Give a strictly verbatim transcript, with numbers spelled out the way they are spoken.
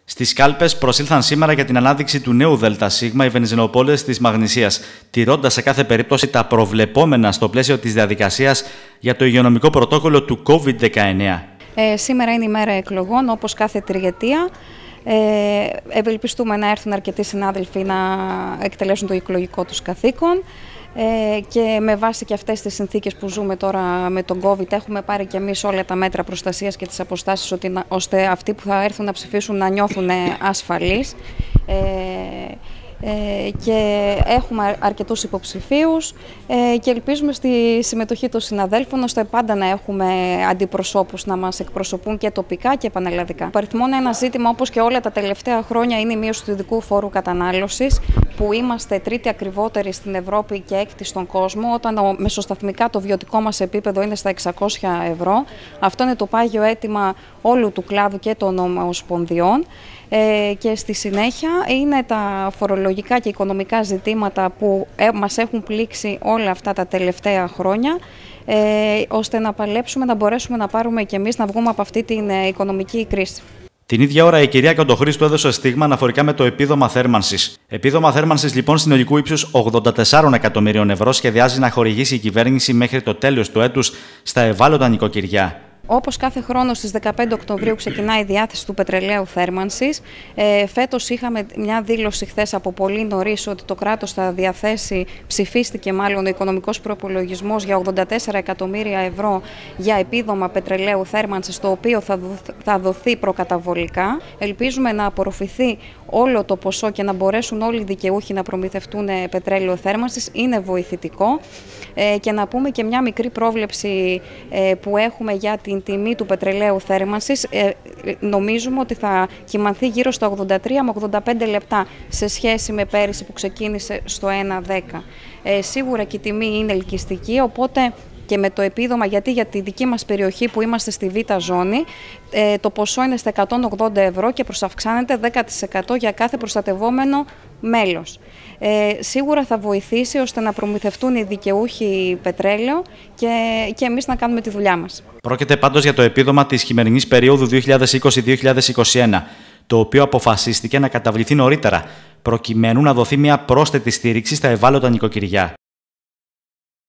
Στις κάλπες προσήλθαν σήμερα για την ανάδειξη του νέου ΔΣ οι βενζινοπόλες της Μαγνησίας, τηρώντας σε κάθε περίπτωση τα προβλεπόμενα στο πλαίσιο της διαδικασίας για το υγειονομικό πρωτόκολλο του κόβιντ δεκαεννέα. Ε, σήμερα είναι η μέρα εκλογών, όπως κάθε τριετία. Ε, ευελπιστούμε να έρθουν αρκετοί συνάδελφοι να εκτελέσουν το εκλογικό τους καθήκον. Ε, και με βάση και αυτές τις συνθήκες που ζούμε τώρα με τον COVID, έχουμε πάρει και εμείς όλα τα μέτρα προστασίας και τις αποστάσεις, ώστε αυτοί που θα έρθουν να ψηφίσουν να νιώθουν ασφαλείς. Ε, Ε, και έχουμε αρκετούς υποψηφίους ε, και ελπίζουμε στη συμμετοχή των συναδέλφων, ώστε πάντα να έχουμε αντιπροσώπους να μας εκπροσωπούν και τοπικά και πανελλαδικά. Παριθμόν ένα ζήτημα, όπως και όλα τα τελευταία χρόνια, είναι η μείωση του ειδικού φόρου κατανάλωσης, που είμαστε τρίτη ακριβότερη στην Ευρώπη και έκτη στον κόσμο, όταν μεσοσταθμικά το βιωτικό μας επίπεδο είναι στα εξακόσια ευρώ. Αυτό είναι το πάγιο αίτημα όλου του κλάδου και των ομοσπονδιών. Ε, και στη συνέχεια είναι τα φορολογικά και οικονομικά ζητήματα που ε, μας έχουν πλήξει όλα αυτά τα τελευταία χρόνια, ε, ώστε να παλέψουμε, να μπορέσουμε να πάρουμε και εμείς να βγούμε από αυτή την ε, οικονομική κρίση. Την ίδια ώρα η κυρία Κοντοχρήστου έδωσε στίγμα αναφορικά με το επίδομα θέρμανσης. Επίδομα θέρμανσης λοιπόν συνολικού ύψους ογδόντα τεσσάρων εκατομμυρίων ευρώ σχεδιάζει να χορηγήσει η κυβέρνηση μέχρι το τέλος του έτους στα ευάλωτα νοικοκυριά. Όπως κάθε χρόνο στις δεκαπέντε Οκτωβρίου ξεκινάει η διάθεση του πετρελαίου θέρμανσης. Ε, φέτος είχαμε μια δήλωση χθες από πολύ νωρίς ότι το κράτος θα διαθέσει, ψηφίστηκε μάλλον ο οικονομικός προϋπολογισμός για ογδόντα τέσσερα εκατομμύρια ευρώ για επίδομα πετρελαίου θέρμανσης, το οποίο θα, δοθ, θα δοθεί προκαταβολικά. Ελπίζουμε να απορροφηθεί όλο το ποσό και να μπορέσουν όλοι οι δικαιούχοι να προμηθευτούν πετρέλαιο θέρμανσης. Είναι βοηθητικό. Ε, και να πούμε και μια μικρή πρόβλεψη ε, που έχουμε για την τιμή του πετρελαίου θέρμανσης. Ε, νομίζουμε ότι θα κυμανθεί γύρω στα ογδόντα τρία με ογδόντα πέντε λεπτά σε σχέση με πέρυσι που ξεκίνησε στο ένα δέκα. Ε, σίγουρα και η τιμή είναι ελκυστική, οπότε και με το επίδομα, γιατί για τη δική μας περιοχή που είμαστε στη Β' ζώνη, ε, το ποσό είναι στα εκατόν ογδόντα ευρώ και προσαυξάνεται δέκα τοις εκατό για κάθε προστατευόμενο μέλος. Ε, σίγουρα θα βοηθήσει ώστε να προμηθευτούν οι δικαιούχοι πετρέλαιο και, και εμείς να κάνουμε τη δουλειά μας. Πρόκειται πάντως για το επίδομα της χειμερινής περίοδου δύο χιλιάδες είκοσι με δύο χιλιάδες είκοσι ένα, το οποίο αποφασίστηκε να καταβληθεί νωρίτερα, προκειμένου να δοθεί μια πρόσθετη στήριξη στα ευάλωτα νοικοκυριά.